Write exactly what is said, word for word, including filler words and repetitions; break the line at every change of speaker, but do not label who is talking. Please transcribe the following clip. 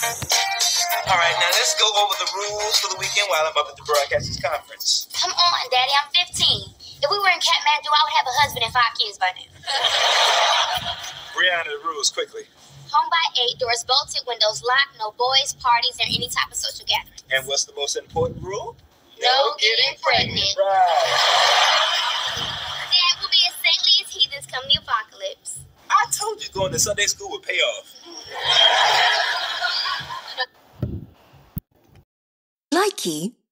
All right, now let's go over the rules for the weekend while I'm up at the broadcasters conference.
Come on, Daddy, I'm fifteen. If we were in Kathmandu, I would have a husband and five kids by now.
Brianna, the rules, quickly.
Home by eight, doors bolted, windows locked, no boys, parties, or any type of social gathering.
And what's the most important rule?
No, no getting pregnant.
Right.
Dad will be as saintly as heathens come the apocalypse.
I told you going to Sunday school would pay off.
Likey